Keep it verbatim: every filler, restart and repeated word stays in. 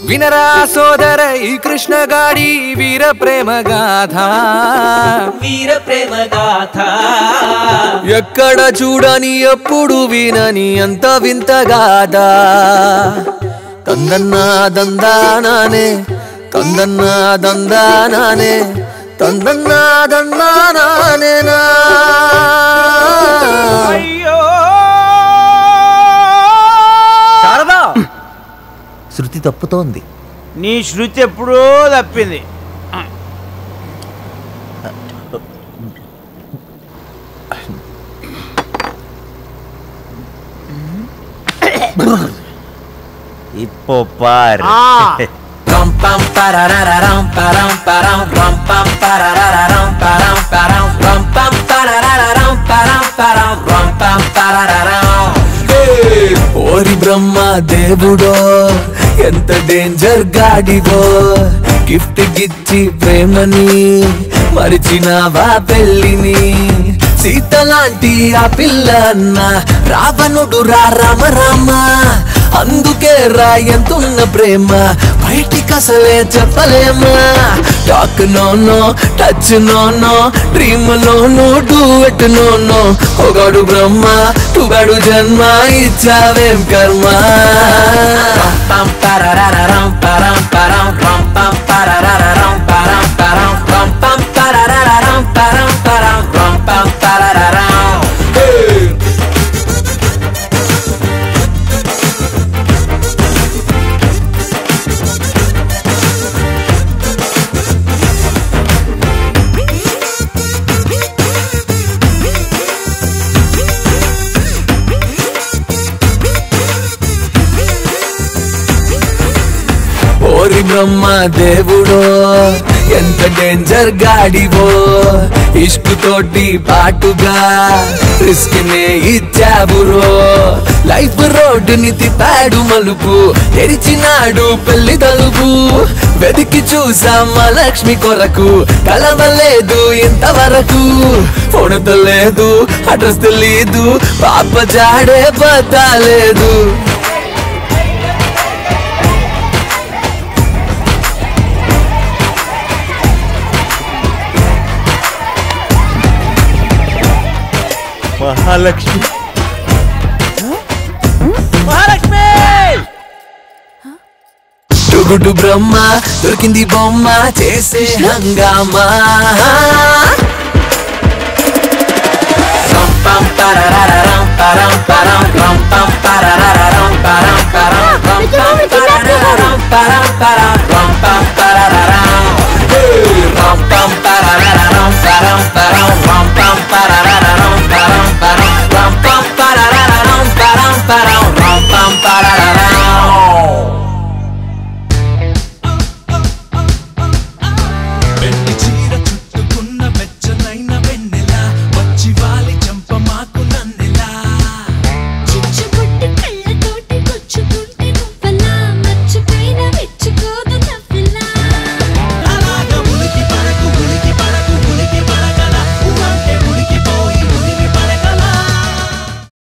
వినరా సోదర ఈ కృష్ణ గాడి వీర ప్రేమ గాథ వీర ప్రేమ గాథ ఎక్కడ చూడని ఎప్పుడు వినని అంత వింత గాథ తందన్నా దందానానే తందన్నా దందానానే తందన్నా దందానానే నా అయ్యో శారదా శృతి తప్పుతోంది. నీ శృతి ఎప్పుడో తప్పింది. இப்போ பாரு. రం పం పరరరం పరం పరం రం పం పరరరం పరం పరం రం పం పరరరం పరం పరం రం పం పరరరం. ఓరి బ్రహ్మ దేవుడో ఎంత డేంజర్ గాడివో గిఫ్ట్ గిచ్చి ప్రేమని మరిచినావా పెళ్ళిని సీత లాంటి ఆ పిల్ల అన్న రావణుడు రా రామ రామ అందుకే రా ఎంతున్న ప్రేమ బయటికి అసలే చెప్పలేమా talk no no touch no no dream లోను డూయట్ నోనో ఒకడు బ్రహ్మ తుగడు జన్మ ఇచ్చావేం కర్మ పం పరరరం పరం పరం రం పం పరరరం పరం పరం రం పం పరరరం పరం పరం రం పం పరరరం. ఓరి బ్రహ్మ దేవుడో ఎంత డేంజర్ గాడివో ఇష్కు తోటి పాటుగా రిస్క్ నే ఇచ్చావురో లైఫ్ రోడ్డుని తిప్పాడు మలుపు తెరిచినాడు పెళ్లి తలుపు వెతికి చూసామా లక్ష్మి కొరకు కలవలేదు ఇంతవరకు ఫోన్ లేదు అడ్రస్ తెలీదు పాప జాడే బతాలేదు. మహాలక్ష్మి మహాలక్ష్మి టుగుడు బ్రహ్మ దొరికింది బొమ్మ చేసే హంగామా రం పం పరరరం పరం పరం రం పం పరరరం పరం పరం రం పం పరరరం పరం పరం